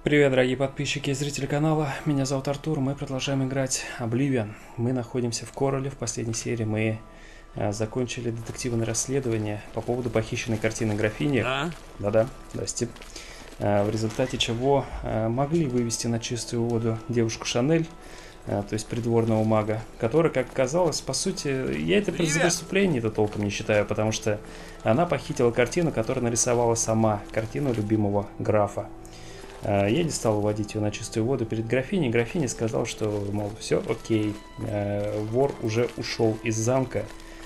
Привет, дорогие подписчики и зрители канала. Меня зовут Артур. Мы продолжаем играть Oblivion. Мы находимся в Корале. В последней серии мы закончили детективное расследование по поводу похищенной картины графини. Да? Да-да, здрасте. В результате чего могли вывести на чистую воду девушку Шанель, то есть придворного мага, который, как оказалось, по сути, я это преступление-то толком не считаю, потому что она похитила картину, которую нарисовала сама, картину любимого графа. Я не стал выводить ее на чистую воду перед графиней. Графиня сказала, что, мол, все окей, вор уже ушел из замка.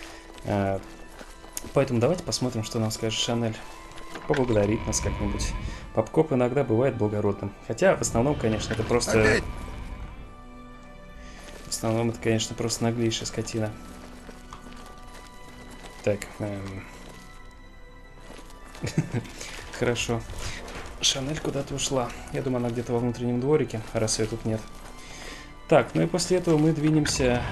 Поэтому давайте посмотрим, что нам скажет Шанель. Поблагодарит нас как-нибудь. Попкоп иногда бывает благородным. Хотя, в основном, конечно, это просто... Опять? В основном, это, конечно, просто наглейшая скотина. Так. Хорошо. Шанель куда-то ушла. Я думаю, она где-то во внутреннем дворике, раз ее тут нет. Так, ну и после этого мы двинемся...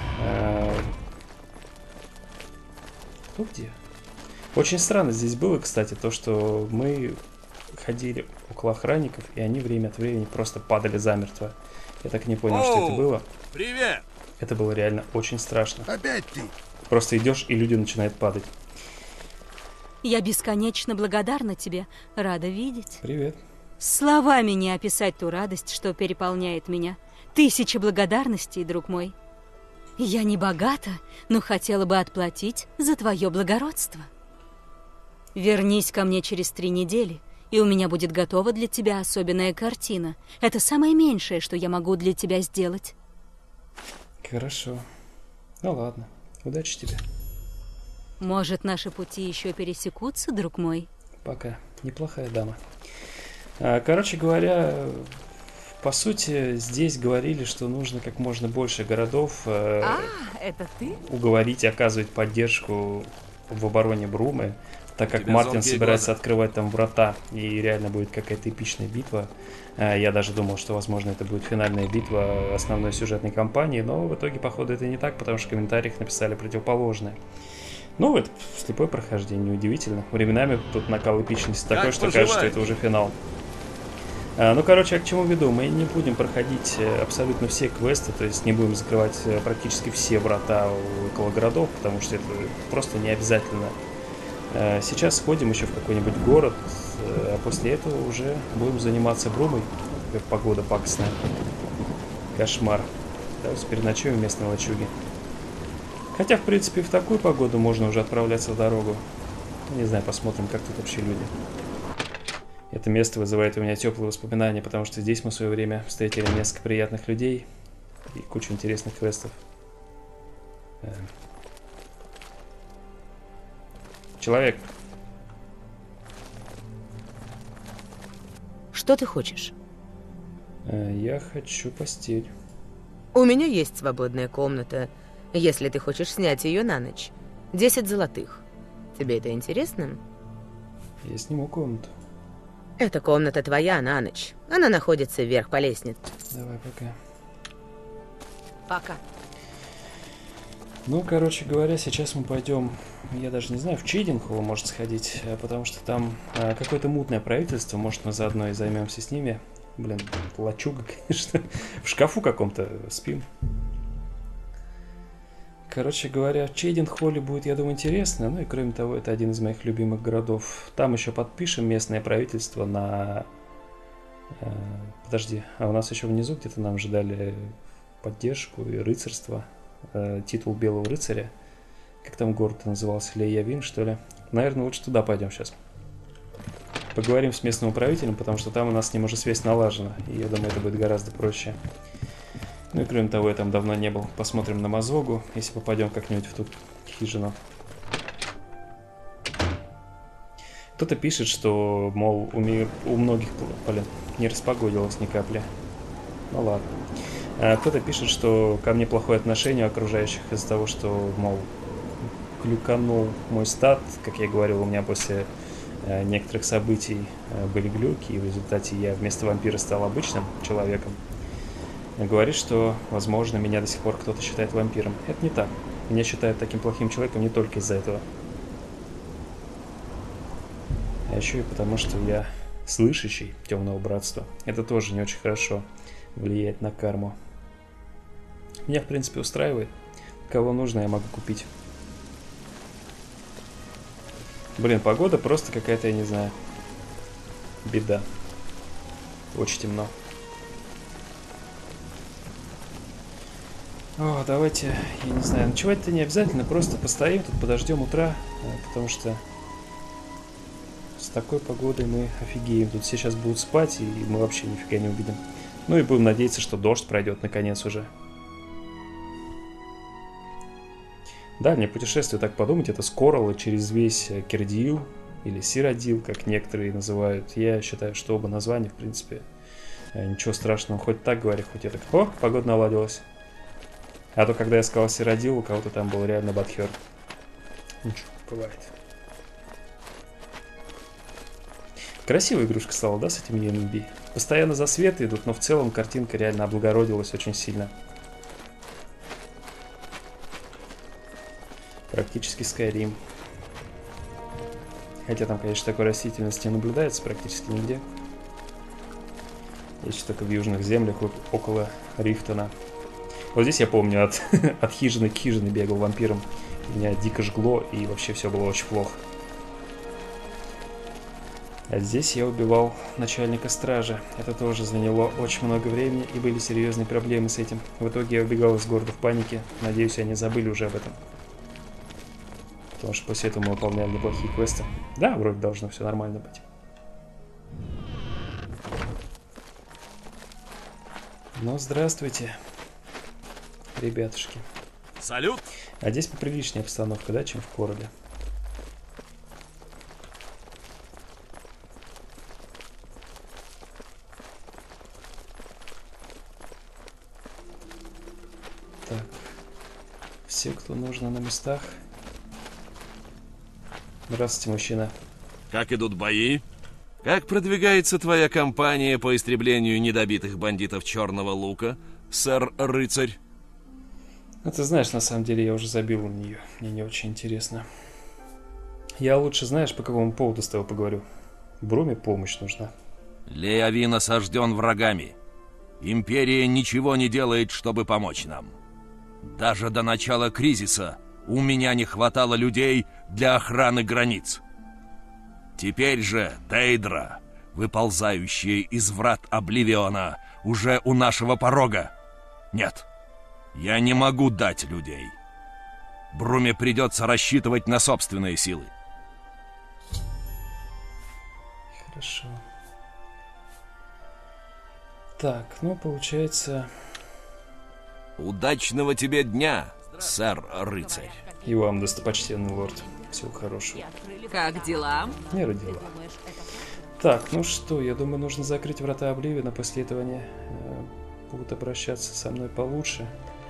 Кто где? Очень странно здесь было, кстати, то, что мы ходили около охранников, и они время от времени просто падали замертво. Я так и не понял, что это было. Привет! Это было реально очень страшно. Опять ты! Просто идешь, и люди начинают падать. Я бесконечно благодарна тебе, рада видеть. Привет. Словами не описать ту радость, что переполняет меня. Тысячи благодарностей, друг мой. Я не богата, но хотела бы отплатить за твое благородство. Вернись ко мне через 3 недели, и у меня будет готова для тебя особенная картина. Это самое меньшее, что я могу для тебя сделать. Хорошо. Ну ладно. Удачи тебе. Может, наши пути еще пересекутся, друг мой? Пока. Неплохая дама. Короче говоря, по сути, здесь говорили, что нужно как можно больше городов это ты? уговорить и оказывать поддержку в обороне Брумы, так как Тебя Мартин зонкие собирается глаза. открывать там врата, и реально будет какая-то эпичная битва. Я даже думал, что, возможно, это будет финальная битва основной сюжетной кампании, но в итоге, походу, это не так, потому что в комментариях написали противоположное. Ну, это слепое прохождение, неудивительно. Временами тут накал эпичности такой, что кажется, что это уже финал. Ну, короче, я к чему веду? Мы не будем проходить абсолютно все квесты, то есть не будем закрывать практически все врата около городов, потому что это просто не обязательно. Сейчас сходим еще в какой-нибудь город, а после этого уже будем заниматься Брумой, как погода пакостная. Кошмар. Давайте переночуем в местной лачуге. Хотя, в принципе, в такую погоду можно уже отправляться в дорогу. Не знаю, посмотрим, как тут вообще люди. Это место вызывает у меня теплые воспоминания, потому что здесь мы в свое время встретили несколько приятных людей и кучу интересных квестов. Человек. Что ты хочешь? Я хочу постель. У меня есть свободная комната, если ты хочешь снять ее на ночь. 10 золотых. Тебе это интересно? Я сниму комнату. Эта комната твоя на ночь. Она находится вверх по лестнице. Давай, пока. Пока. Ну, короче говоря, сейчас мы пойдем, я даже не знаю, в Чейдинхолл может сходить, потому что там какое-то мутное правительство, может мы заодно и займемся с ними. Блин, лачуга, конечно, в шкафу каком-то спим. Короче говоря, в Чейдинхолле будет, я думаю, интересно, ну и кроме того, это один из моих любимых городов. Там еще подпишем местное правительство на... Подожди, а у нас еще внизу где-то нам же дали поддержку и рыцарство. Титул Белого рыцаря. Как там город назывался? Лейявин, что ли? Наверное, лучше туда пойдем сейчас. Поговорим с местным управителем, потому что там у нас с ним уже связь налажена. И я думаю, это будет гораздо проще. Ну и кроме того, я там давно не был. Посмотрим на Мазогу, если попадем как-нибудь в ту хижину. Кто-то пишет, что, мол, у многих, блин, не распогодилось ни капли. Ну ладно. Кто-то пишет, что ко мне плохое отношение окружающих из-за того, что, мол, глюканул мой стат. Как я говорил, у меня после некоторых событий были глюки, и в результате я вместо вампира стал обычным человеком. Говорит, что, возможно, меня до сих пор кто-то считает вампиром. Это не так. Меня считают таким плохим человеком не только из-за этого. А еще и потому, что я слышащий темного братства. Это тоже не очень хорошо влияет на карму. Меня, в принципе, устраивает. Кого нужно, я могу купить. Блин, погода просто какая-то, я не знаю, беда. Очень темно. О, давайте, я не знаю, ночевать-то не обязательно, просто постоим тут, подождем утра, потому что с такой погодой мы офигеем. Тут все сейчас будут спать, и мы вообще нифига не увидим. Ну и будем надеяться, что дождь пройдет наконец уже. Дальнее путешествие, так подумать, это с Коралла через весь Кирдиил, или Сиродил, как некоторые называют. Я считаю, что оба названия, в принципе, ничего страшного. Хоть так говори, хоть это. О, погода наладилась. А то, когда я сказал Сиродил, у кого-то там был реально бадхер. Ничего, бывает. Красивая игрушка стала, да, с этим ENB? Постоянно засветы идут, но в целом картинка реально облагородилась очень сильно. Практически Skyrim. Хотя там, конечно, такой растительности не наблюдается практически нигде. Есть только в южных землях, около Рифтона. Вот здесь я помню, от хижины к хижине бегал вампиром. Меня дико жгло, и вообще все было очень плохо. А здесь я убивал начальника стражи. Это тоже заняло очень много времени, и были серьезные проблемы с этим. В итоге я убегал из города в панике. Надеюсь, они забыли уже об этом. Потому что после этого мы выполняли неплохие квесты. Да, вроде должно все нормально быть. Ну, здравствуйте, ребятушки. Салют! А здесь поприличнее обстановка, да, чем в Корале. Так. Все, кто нужно, на местах. Здравствуйте, мужчина. Как идут бои? Как продвигается твоя кампания по истреблению недобитых бандитов Черного Лука, сэр-рыцарь? Ну, ты знаешь, на самом деле я уже забил на нее. Мне не очень интересно. Я лучше, знаешь, по какому поводу с тобой поговорю. Бруме помощь нужна. Леовин осажден врагами. Империя ничего не делает, чтобы помочь нам. Даже до начала кризиса у меня не хватало людей для охраны границ. Теперь же Дейдра, выползающие из врат Обливиона, уже у нашего порога. Нет, я не могу дать людей. Бруме придется рассчитывать на собственные силы. Хорошо. Так, ну, получается... Удачного тебе дня, сэр-рыцарь. И вам, достопочтенный лорд. Всего хорошего. Как дела? Не родила. Так, ну что, я думаю, нужно закрыть врата Обливиона. После этого они будут обращаться со мной получше.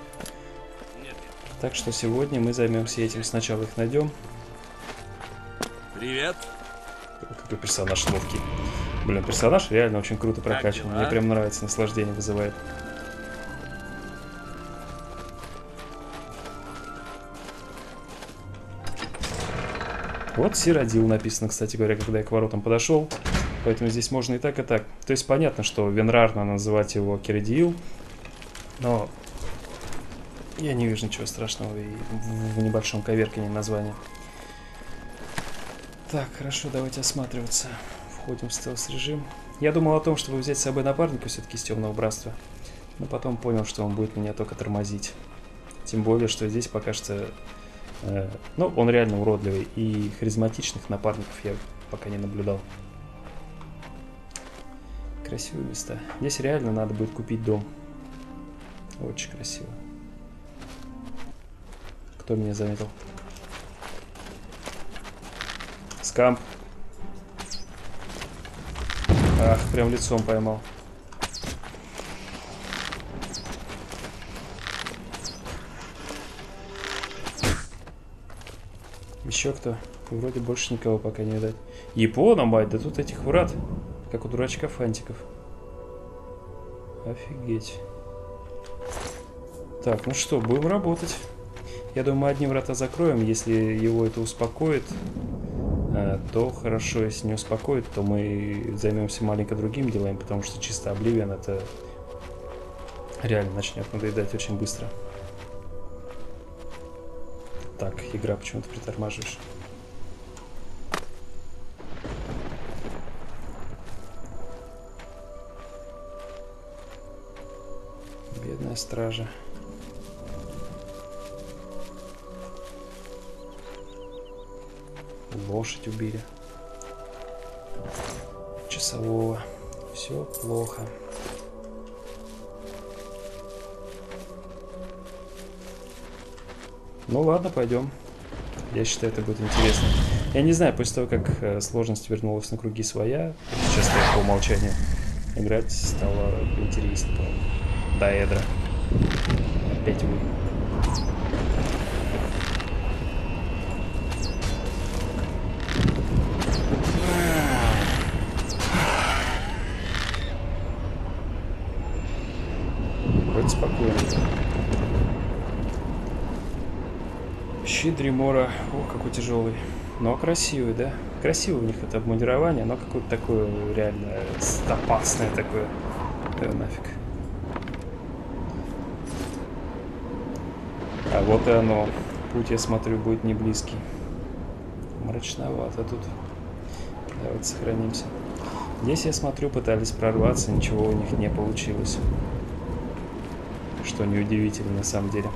Так что сегодня мы займемся этим. Сначала их найдем. Привет. Какой персонаж ловкий. Блин, персонаж реально очень круто прокачан. Мне прям нравится, наслаждение вызывает. Вот Сиродил написано, кстати говоря, когда я к воротам подошел. Поэтому здесь можно и так, и так. То есть понятно, что венрарно называть его Кирдиил. Но я не вижу ничего страшного и в небольшом коверкании названия. Так, хорошо, давайте осматриваться. Входим в стелс-режим. Я думал о том, чтобы взять с собой напарника все-таки из Темного Братства. Но потом понял, что он будет меня только тормозить. Тем более, что здесь пока что... ну, он реально уродливый. И харизматичных напарников я пока не наблюдал. Красивые места. Здесь реально надо будет купить дом. Очень красиво. Кто меня заметил? Скамп. Ах, прям лицом поймал. Еще кто? Вроде больше никого пока не видать. Япона, мать, да тут этих врат, как у дурачка фантиков. Офигеть. Так, ну что, будем работать. Я думаю, одни врата закроем, если его это успокоит. то хорошо, если не успокоит, то мы займемся маленько другими делами, потому что чисто Обливион это реально начнет надоедать очень быстро. Так, игра, почему ты притормаживаешь? Бедная стража. Лошадь убили. Часового. Все плохо. Ну ладно, пойдем. Я считаю, это будет интересно. Я не знаю, после того, как сложность вернулась на круги своя, сейчас я по умолчанию, играть стало интересно, по-моему. Даэдра. Опять вы. Вроде спокойно. Щит Дримора. О, какой тяжелый. Но красивый, да? Красивый у них это обмундирование, но какое-то такое реально опасное такое. Да нафиг. А вот и оно. Путь, я смотрю, будет не близкий. Мрачновато тут. Давайте сохранимся. Здесь, я смотрю, пытались прорваться, ничего у них не получилось. Что неудивительно на самом деле.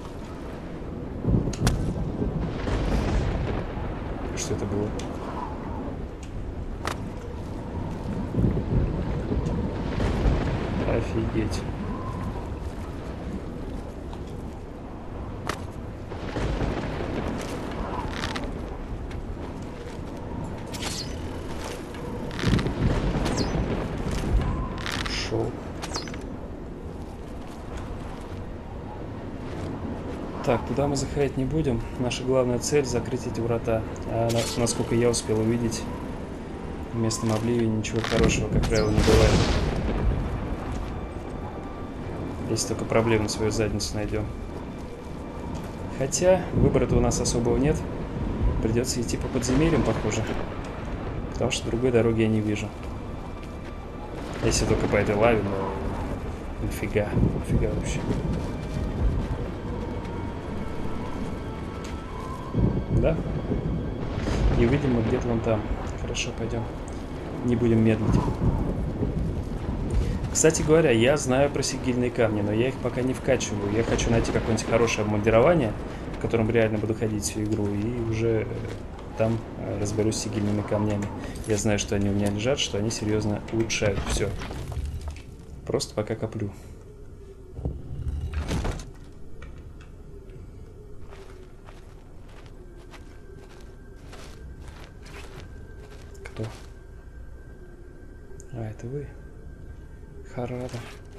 Что это было? Офигеть. Шел. Так, туда мы заходить не будем. Наша главная цель — закрыть эти врата. А насколько я успел увидеть, в местном Обливии ничего хорошего, как правило, не бывает. Если только проблем на свою задницу найдем. Хотя выбора-то у нас особого нет. Придется идти по подземельям, похоже. Потому что другой дороги я не вижу. Если только по этой лаве, но нифига, нифига вообще. Да? И выйдем мы где-то вон там. Хорошо, пойдем. Не будем медлить. Кстати говоря, я знаю про сигильные камни, но я их пока не вкачиваю. Я хочу найти какое-нибудь хорошее обмундирование, в котором реально буду ходить всю игру, и уже там разберусь с сигильными камнями. Я знаю, что они у меня лежат, что они серьезно улучшают все. Просто пока коплю. Кто? А, это вы? Харада.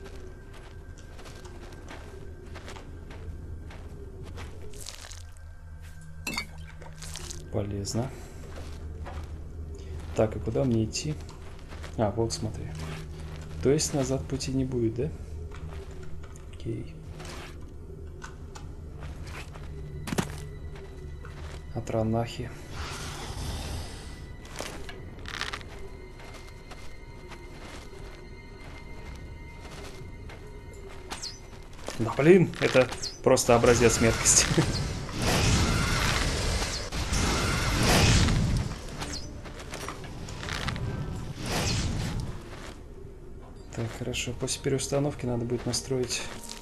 Полезно. Так, и куда мне идти? А, вот смотри. То есть назад пути не будет, да? Окей. Атранахи. Да блин, это просто образец меткости. Так, хорошо. После переустановки надо будет настроить...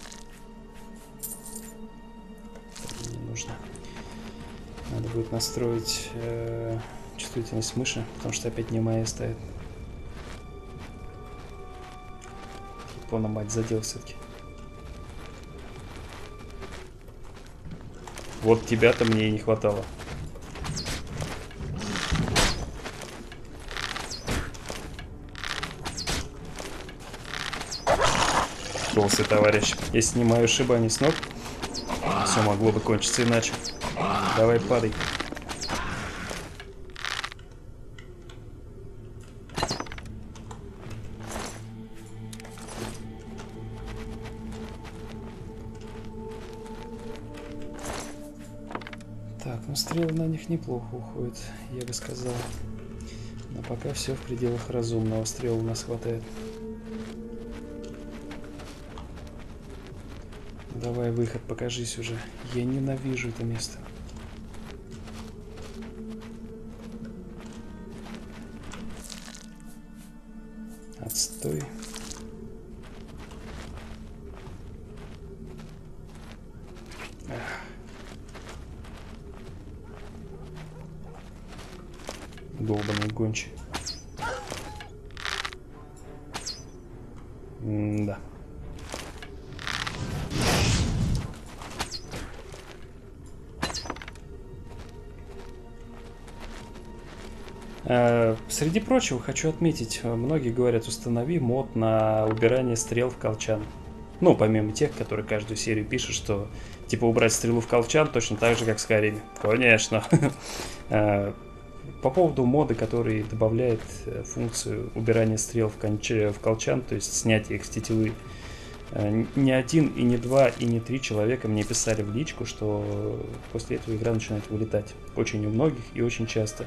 Не нужно. Надо будет настроить чувствительность мыши, потому что опять не моя стоит. Япона, мать, задел все-таки. Вот тебя-то мне и не хватало. Толстый товарищ. Если снимаю ошибание с ног, все могло бы кончиться иначе. Давай, падай. Так, ну Но стрелы на них неплохо уходят, я бы сказал. Но пока все в пределах разумного. Стрел у нас хватает. Давай, выход, покажись уже. Я ненавижу это место. Отстой. Долбаный гончий. Да. Среди прочего хочу отметить, многие говорят, установи мод на убирание стрел в колчан. Ну, помимо тех, которые каждую серию пишут, что типа убрать стрелу в колчан точно так же, как в Скайриме. Конечно. По поводу мода, который добавляет функцию убирания стрел в колчан, то есть снятие их с тетивы. Ни один, и не два, и не три человека мне писали в личку, что после этого игра начинает вылетать. Очень у многих и очень часто.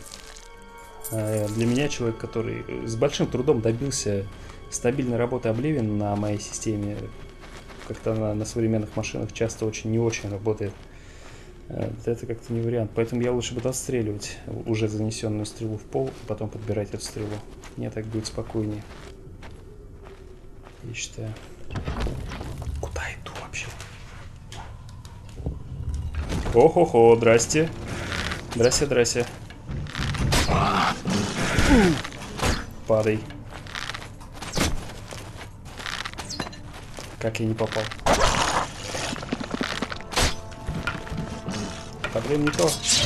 Для меня, человек, который с большим трудом добился стабильной работы Oblivion на моей системе, как-то на современных машинах часто очень не очень работает. Это как-то не вариант. Поэтому я лучше буду отстреливать уже занесенную стрелу в пол, и потом подбирать эту стрелу. Мне так будет спокойнее. Я считаю. Куда иду вообще? О-хо-хо, здрасте. Здрасте, здрасте. Падай. Как я не попал? Проблем не то.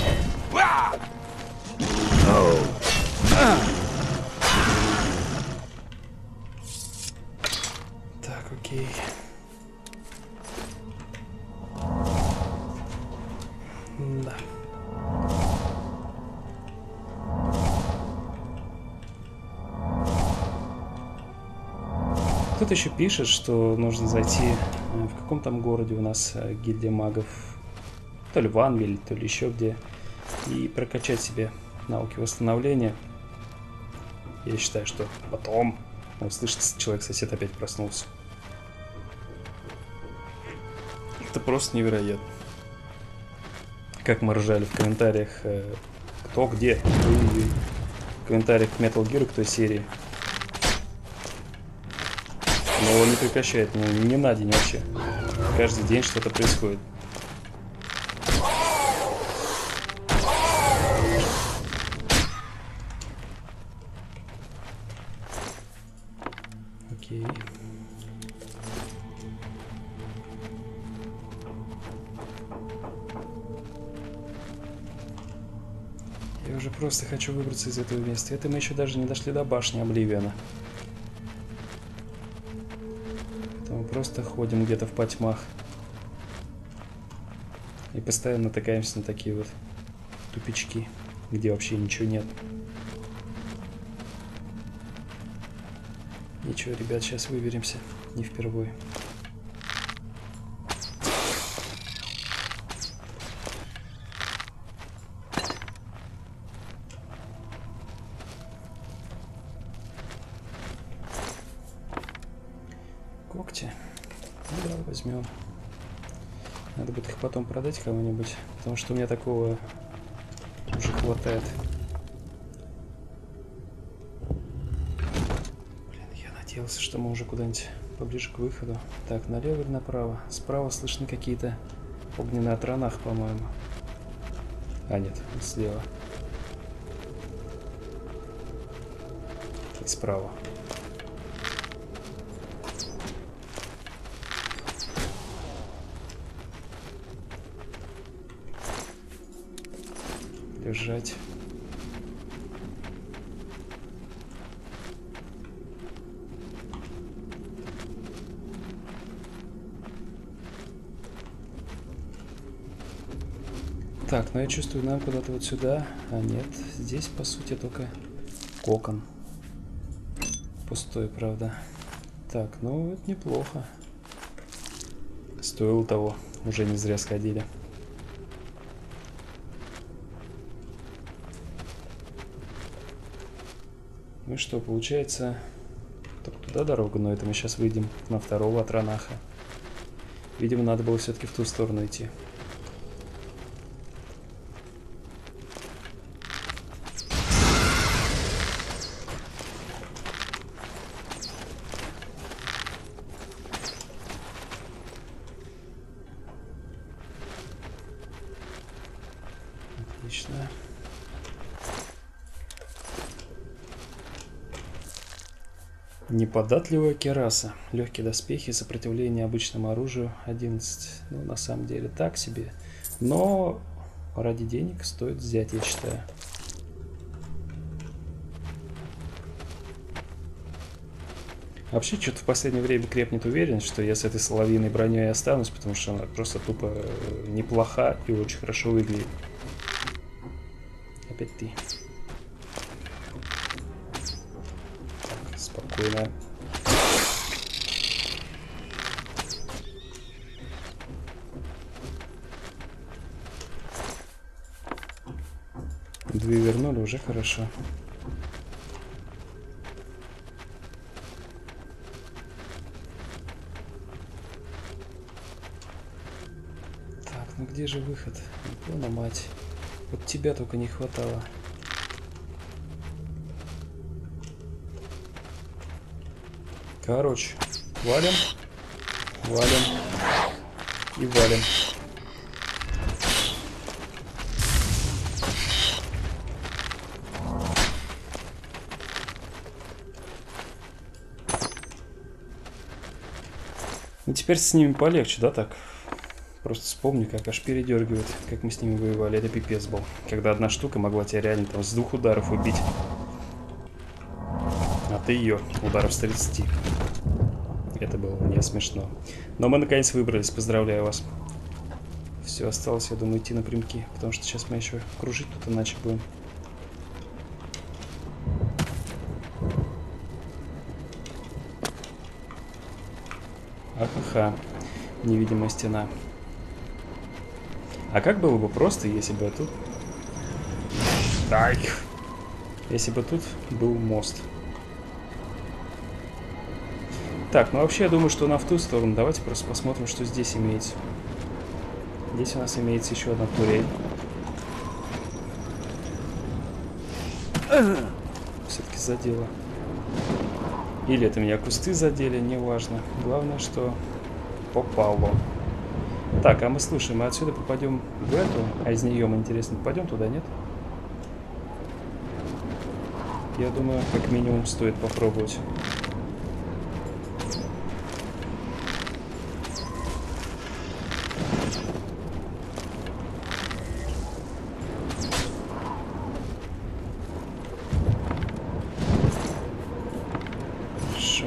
Так, окей. Да. Кто-то еще пишет, что нужно зайти в каком там городе у нас гильдия магов, то ли в Анвиле, то ли еще где, и прокачать себе навыки восстановления. Я считаю, что потом... Вот, слышите, человек-сосед опять проснулся. Это просто невероятно. Как мы ржали в комментариях, кто где. В комментариях к Metal Gear, к той серии. Но он не прекращает, ни на день вообще. Каждый день что-то происходит. Окей. Я уже просто хочу выбраться из этого места. Это мы еще даже не дошли до башни Обливиона. Мы просто ходим где-то в потьмах. И постоянно натыкаемся на такие вот тупички, где вообще ничего нет. Ничего, ребят, сейчас выберемся. Не впервые. Когти. Ну да, возьмем. Надо будет их потом продать кому-нибудь, потому что у меня такого уже хватает. Блин, я надеялся, что мы уже куда-нибудь поближе к выходу. Так, налево или направо? Справа слышны какие-то огненные отранах, по-моему. А, нет, слева. И справа. Держать. Так, ну я чувствую, нам куда-то вот сюда. А нет, здесь по сути только кокон. Пустой, правда. Так, ну это неплохо. Стоило того. Уже не зря сходили. Ну и что, получается, только туда дорога, но это мы сейчас выйдем на второго Атранаха. Видимо, надо было все-таки в ту сторону идти. Отлично. Неподатливая кераса. Легкие доспехи, сопротивление обычному оружию 11. Ну, на самом деле, так себе. Но ради денег стоит взять, я считаю. Вообще, что-то в последнее время крепнет уверенность, что я с этой соловьиной броней останусь, потому что она просто тупо неплоха и очень хорошо выглядит. Опять ты. Так, спокойно. Две вернули, уже хорошо. Так, ну где же выход? Не понял, мать. Вот тебя только не хватало. Короче, валим, валим и валим. Ну теперь с ними полегче, да, так? Просто вспомни, как аж передергивает, как мы с ними воевали. Это пипец был. Когда одна штука могла тебя реально там с 2 ударов убить. А ты ее ударов с 30. Это было не смешно. Но мы наконец выбрались, поздравляю вас. Все, осталось, я думаю, идти напрямки. Потому что сейчас мы еще кружить тут иначе будем. Ахаха. Невидимая стена. А как было бы просто, если бы тут... Ай! Если бы тут был мост. Так, ну вообще я думаю, что на в ту сторону. Давайте просто посмотрим, что здесь имеется. Здесь у нас имеется еще одна турель. Все-таки задело. Или это меня кусты задели, неважно. Главное, что попало. Так, а мы слушаем, мы отсюда попадем в эту, а из нее мы, интересно, попадем туда, нет? Я думаю, как минимум стоит попробовать. Хорошо.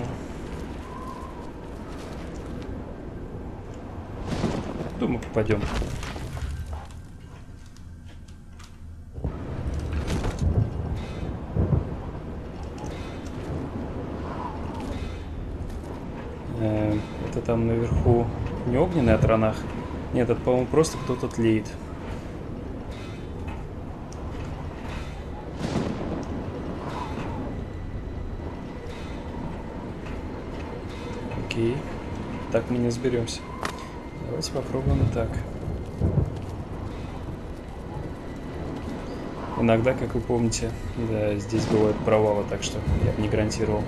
Думаю, попадем. Это там наверху не огненный Атранах? Нет, это, по-моему, просто кто-то тлеет. Окей. Так мы не разберемся. Давайте попробуем и так. Иногда, как вы помните, да, здесь бывают провалы, так что я бы не гарантировал.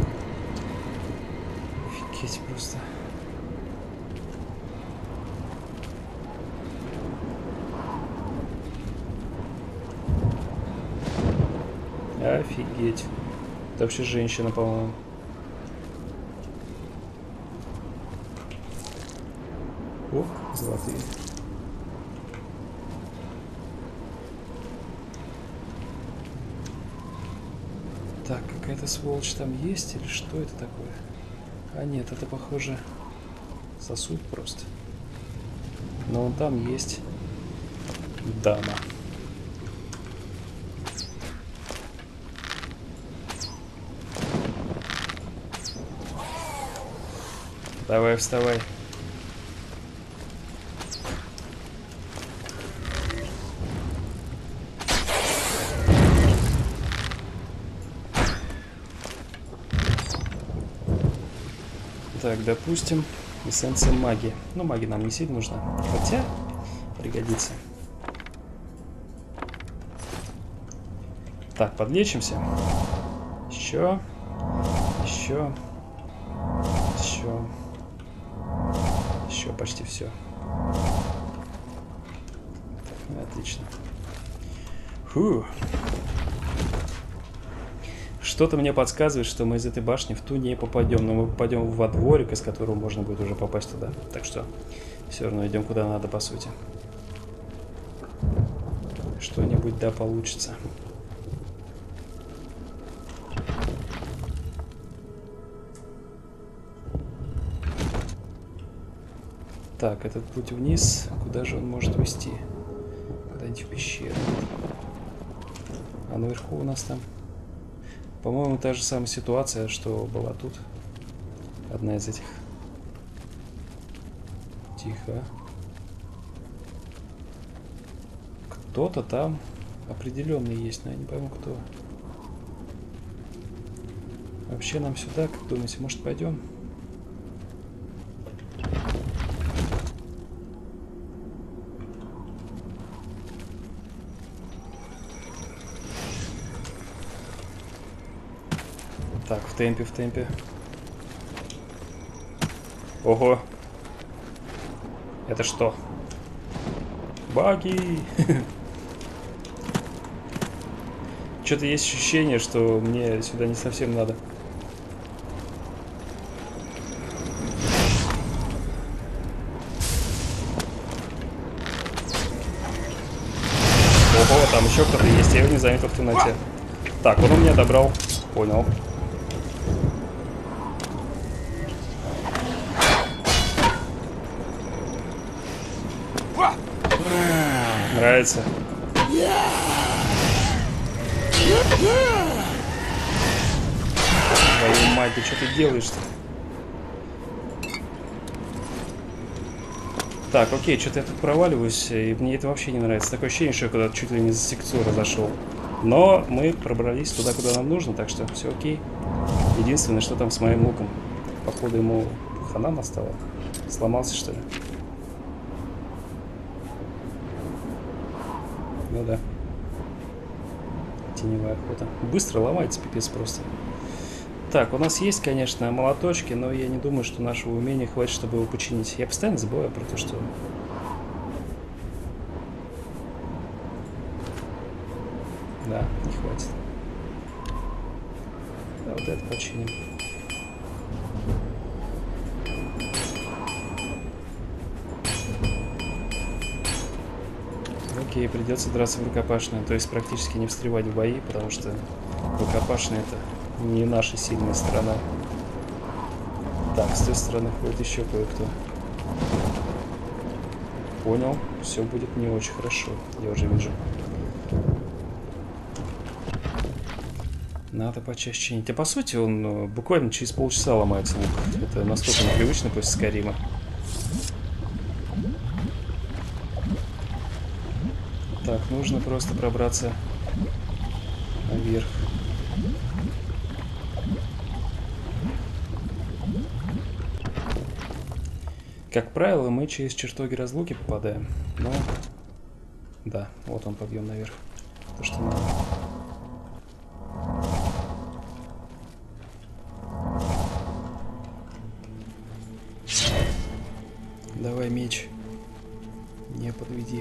Офигеть просто. Офигеть. Это вообще женщина, по-моему. О, золотые. Так, какая-то сволочь там есть или что это такое? А нет, это похоже сосуд просто. Но вон там есть дама. Давай, вставай. Так, допустим, эссенция магии. Ну, магия нам не сильно нужна. Хотя, пригодится. Так, подлечимся. Еще. Еще. Еще. Еще почти все. Так, ну, отлично. Фу. Что-то мне подсказывает, что мы из этой башни в ту не попадем. Но мы попадем во дворик, из которого можно будет уже попасть туда. Так что все равно идем куда надо, по сути. Что-нибудь да получится. Так, этот путь вниз. Куда же он может вести? Куда-нибудь в пещеру. А наверху у нас там... По-моему, та же самая ситуация, что была тут. Одна из этих. Тихо. Кто-то там определенный есть, но я не пойму, кто. Вообще нам сюда, как думаете, может пойдем? Так, в темпе, в темпе. Ого. Это что? Баги! Что-то есть ощущение, что мне сюда не совсем надо. Ого, там еще кто-то есть, я его не заметил в темноте. Так, он у меня добрал. Понял. Нравится. Твою мать, ты что ты делаешь-то? Так, окей, что-то я тут проваливаюсь, и мне это вообще не нравится. Такое ощущение, что я куда-то чуть ли не за секцию разошел. Но мы пробрались туда, куда нам нужно, так что все окей. Единственное, что там с моим луком. Походу ему хана настала. Сломался, что ли? Ну да. Теневая охота. Быстро ломается, пипец просто. Так, у нас есть, конечно, молоточки, но я не думаю, что нашего умения хватит, чтобы его починить. Я постоянно забываю про то, что... Да, не хватит. Да, вот это починим. Окей, придется драться в рукопашную, то есть практически не встревать в бои, потому что рукопашная это не наша сильная сторона. Так, с той стороны ходит еще кое-кто. Понял, все будет не очень хорошо, я уже вижу. Надо почаще чинить. А по сути он буквально через полчаса ломается лук. Это настолько непривычно после Скайрима. Так, нужно просто пробраться наверх. Как правило, мы через чертоги разлуки попадаем. Но... Да, вот он, побьем наверх. То, что надо. Давай, меч. Не подведи.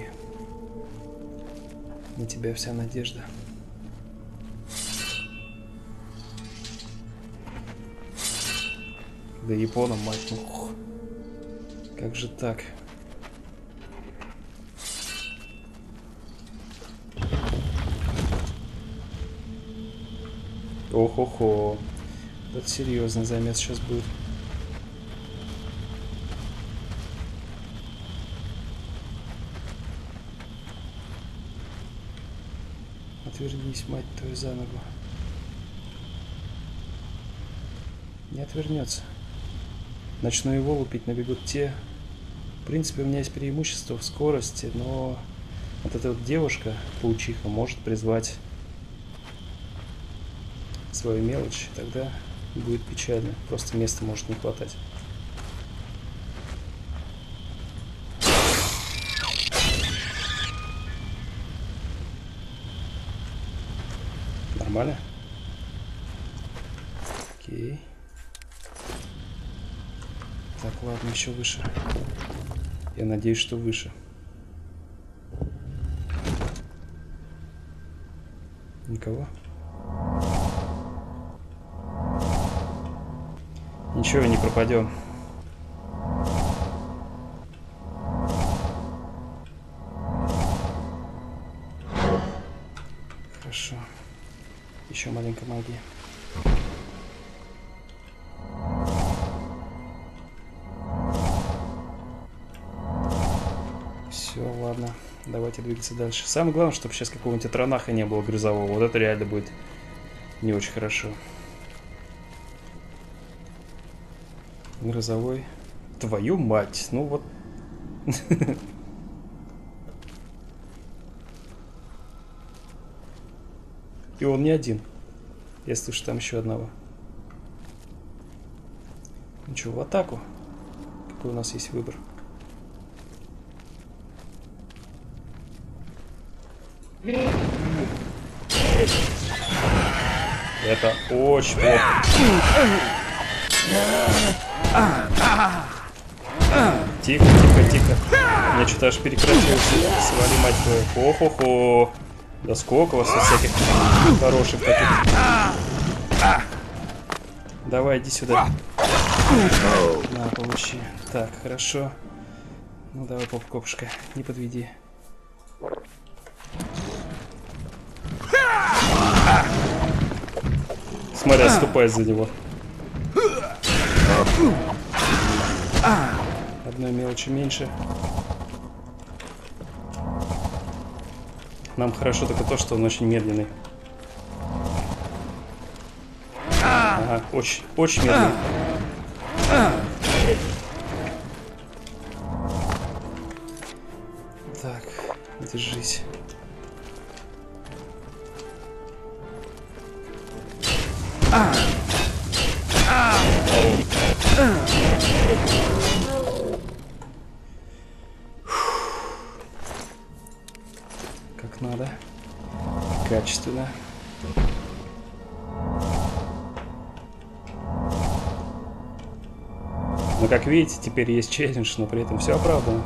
На тебя вся надежда. Да японом, мать. Ух. Как же так? Ох-охо. Это серьезный замес сейчас будет. Отвернись, мать твою, за ногу. Не отвернется. Начну его лупить, набегут те. В принципе, у меня есть преимущество в скорости, но вот эта вот девушка, паучиха, может призвать свою мелочь, тогда будет печально. Просто места может не хватать. Нормально? Окей. Так, ладно, еще выше. Я надеюсь, что выше. Никого? Ничего, не пропадем. Хорошо. Еще маленькая магия. Все, ладно. Давайте двигаться дальше. Самое главное, чтобы сейчас какого-нибудь атронаха не было грозового. Вот это реально будет не очень хорошо. Грозовой. Твою мать. Ну вот. И он не один. Я слышу там еще одного. Ну что, в атаку? Какой у нас есть выбор? Это очень плохо. Тихо, тихо, тихо. Мне что-то аж перекратилось. Свали, мать твою. Хо-хо-хо. Да сколько у вас всяких хороших таких. Давай, иди сюда. На, получи. Так, хорошо. Ну давай, поп-копушка, не подведи. Смотри, отступай за него. Одной мелочи меньше. Нам хорошо только то, что он очень медленный. Ага, очень, очень медленный. Так, держись. Как надо. Качественно. Но, как видите, теперь есть челлендж, но при этом все оправдано.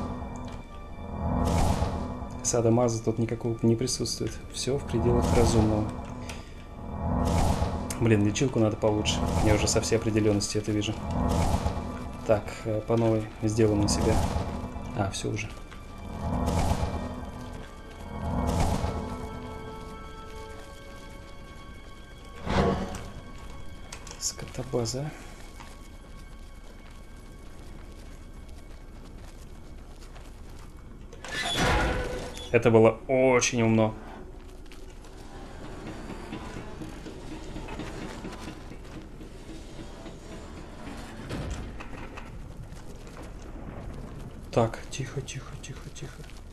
Садомаза тут никакого не присутствует. Все в пределах разумного. Блин, лечилку надо получше. Я уже со всей определенности это вижу. Так, по новой сделаем на себя. А, все уже. Скотобаза. Это было очень умно. Так, тихо, тихо, тихо, тихо.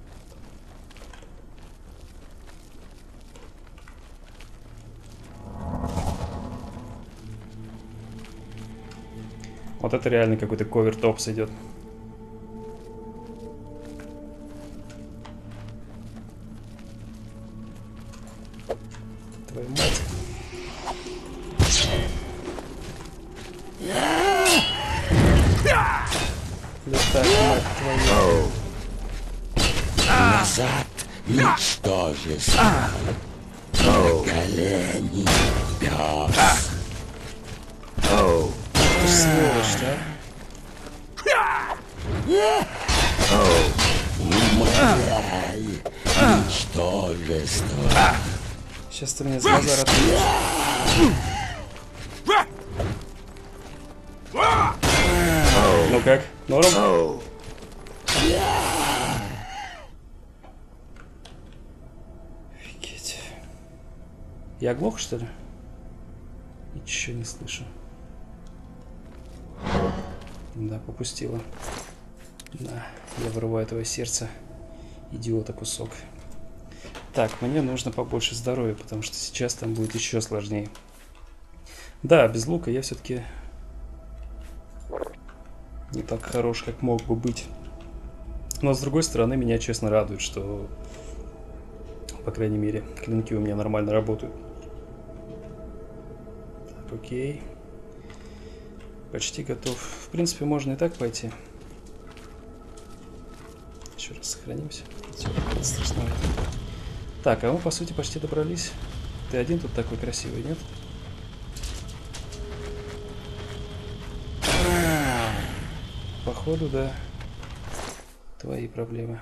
Вот это реально какой-то ковер-топс идет. Твою мать. Летай, мать твою. Назад, ничтожество. На колени, пес. Ты сволочь, да? Умоляй, ничтожество. Сейчас ты меня с базара отведешь. Ну как? Норм? Офигеть. Я оглох, что ли? Ничего не слышу. Да, попустила. Да, я вырываю твое сердце. Идиота кусок. Так, мне нужно побольше здоровья, потому что сейчас там будет еще сложнее. Да, без лука я все-таки не так хорош, как мог бы быть. Но с другой стороны, меня честно радует, что, по крайней мере, клинки у меня нормально работают. окей. Почти готов. В принципе, можно и так пойти. Еще раз сохранимся. Всё, страшновато. Так, а мы, по сути, почти добрались. Ты один тут такой красивый, нет? Походу, да. Твои проблемы.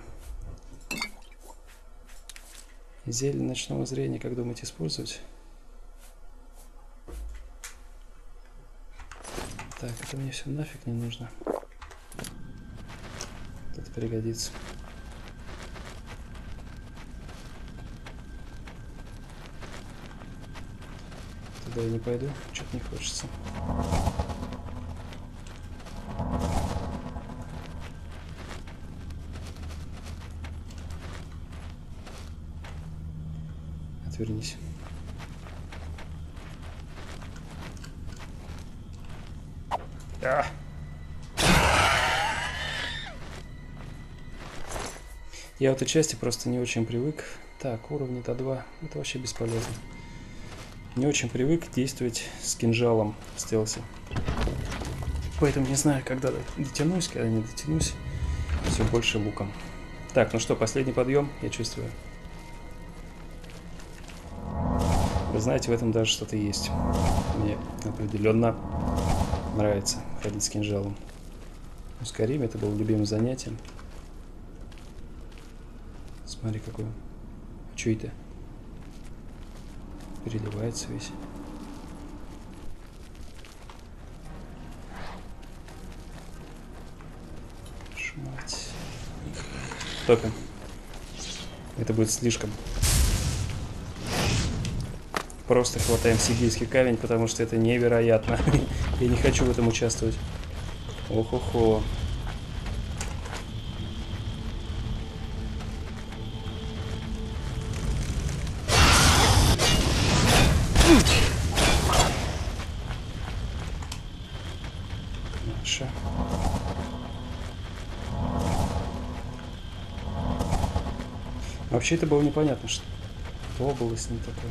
Зелье ночного зрения, как думаете, использовать? Так, это мне все нафиг не нужно. Это пригодится. Туда я не пойду, что-то не хочется. Отвернись. А! Я в этой части просто не очень привык. Так, уровни-то 2. Это вообще бесполезно. Не очень привык действовать с кинжалом в стелсе. Поэтому не знаю, когда дотянусь, когда не дотянусь. Все больше луком. Так, ну что, последний подъем, я чувствую. Вы знаете, в этом даже что-то есть. Мне определенно нравится ходить с кинжалом. У Скариме это было любимым занятием. Смотри, какой. Что это? Переливается весь. Шмать. Только. Это будет слишком. Просто хватаем сигильский камень, потому что это невероятно. Я не хочу в этом участвовать. Ох-охо. Наша. Вообще это было непонятно, что было с ним такое.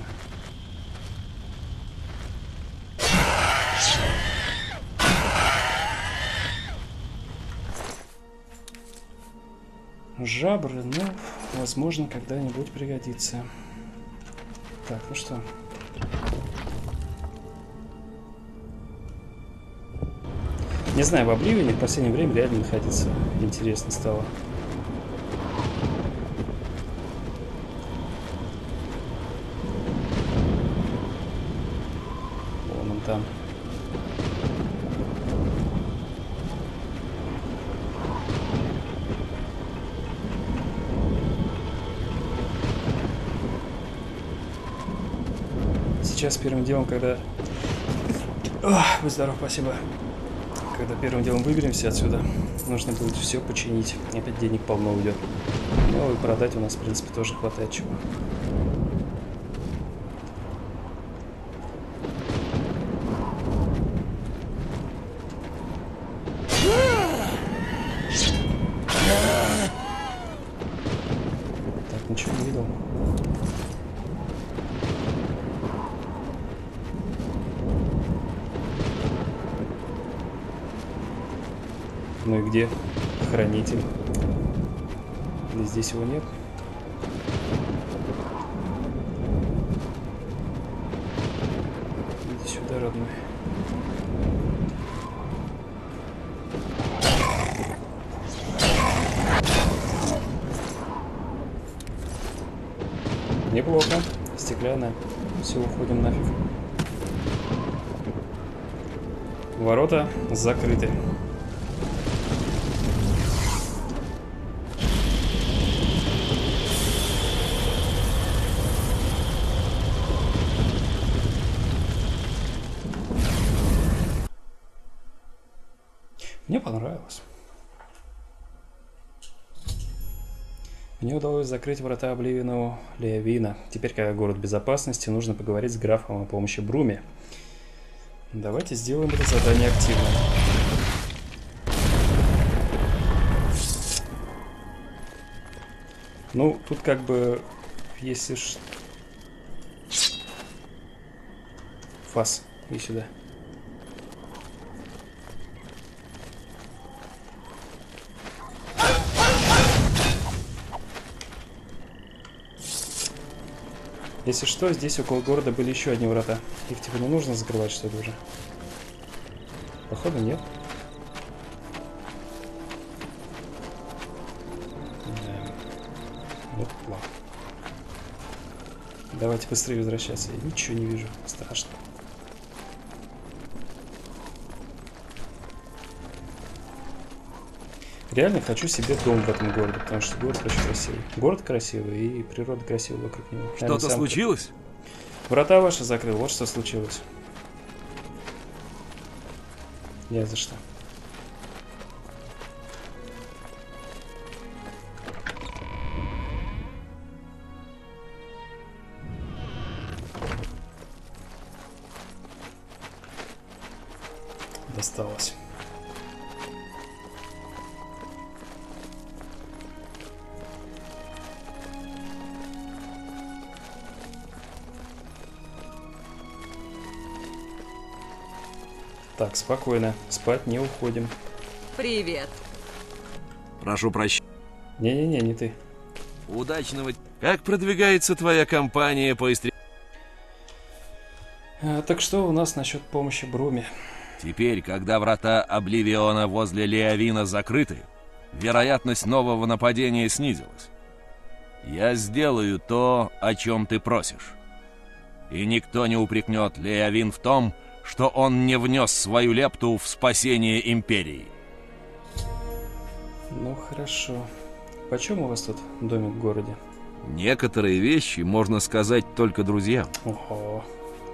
Жабры, ну, возможно, когда-нибудь пригодится. Так, ну что? Не знаю, в Обливине в последнее время реально находиться интересно стало. Вон он там. Сейчас первым делом, когда... будь здоров, спасибо. Когда первым делом выберемся отсюда, нужно будет все починить. Опять денег полно уйдет. Ну и продать у нас, в принципе, тоже хватает чего. Так, ничего не видел. Ну и где хранитель? Или здесь его нет? Иди сюда, родной. Неплохо. Стеклянная. Все, уходим нафиг. Ворота закрыты. Мне понравилось. Мне удалось закрыть врата Обливинового Леовина. Теперь, когда город в безопасности, нужно поговорить с графом о помощи Бруме. Давайте сделаем это задание активно. Ну, тут как бы, если ж... Фас. иди сюда. Если что, здесь около города были еще одни врата. Их типа не нужно закрывать, что ли, уже? Походу, нет. Вот плохо. Давайте быстрее возвращаться. Я ничего не вижу. Страшно. Реально хочу себе дом в этом городе, потому что город очень красивый. Город красивый и природа красивая вокруг него. Что-то случилось? Врата ваши закрыл, вот что случилось. Не за что. Досталось. Так, спокойно. Спать не уходим. Привет. Прошу прощения. Не-не-не, не ты. Удачного... Как продвигается твоя кампания по истреблению? Так что у нас насчет помощи Бруме? Теперь, когда врата Обливиона возле Леовина закрыты, вероятность нового нападения снизилась. Я сделаю то, о чем ты просишь. И никто не упрекнет Леовин в том, что он не внес свою лепту в спасение Империи. Ну, хорошо. Почем у вас тут домик в городе? Некоторые вещи можно сказать только друзьям. Ого.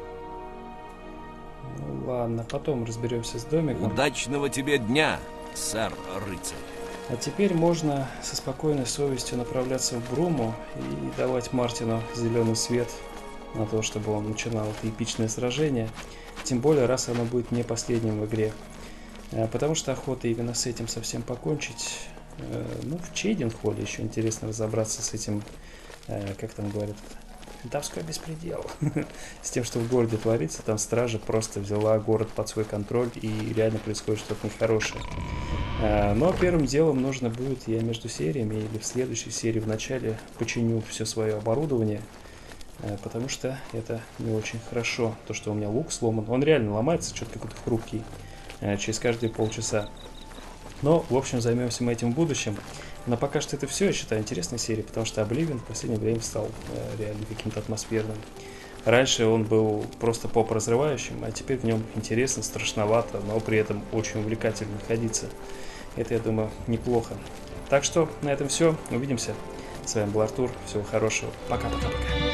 Ну ладно, потом разберемся с домиком. Удачного тебе дня, сэр-рыцарь. А теперь можно со спокойной совестью направляться в Бруму и давать Мартину зеленый свет на то, чтобы он начинал это эпичное сражение. Тем более, раз оно будет не последним в игре. Потому что охота именно с этим совсем покончить. Ну, в Чейденхолле еще интересно разобраться с этим, как там говорят, ментовской беспредел. С тем, что в городе творится, там стража просто взяла город под свой контроль и реально происходит что-то нехорошее. Но первым делом нужно будет, я между сериями или в следующей серии в начале починю все свое оборудование, потому что это не очень хорошо. То, что у меня лук сломан, он реально ломается, что-то какой-то хрупкий, через каждые полчаса. Но, в общем, займемся мы этим в будущем. Но пока что это все, я считаю, интересной серией, потому что Обливион в последнее время стал реально каким-то атмосферным. Раньше он был просто поп-разрывающим, а теперь в нем интересно, страшновато, но при этом очень увлекательно находиться. Это, я думаю, неплохо. Так что на этом все. Увидимся. С вами был Артур. Всего хорошего. Пока-пока-пока.